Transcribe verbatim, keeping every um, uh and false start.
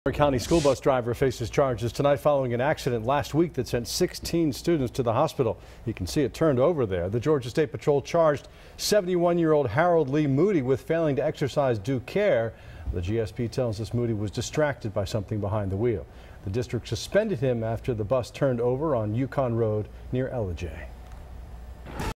Montgomery County school bus driver faces charges tonight following an accident last week that sent sixteen students to the hospital. You can see it turned over there. The Georgia State Patrol charged seventy-one-year-old Harold Lee Moody with failing to exercise due care. The G S P tells us Moody was distracted by something behind the wheel. The district suspended him after the bus turned over on Yukon Road near Ellijay.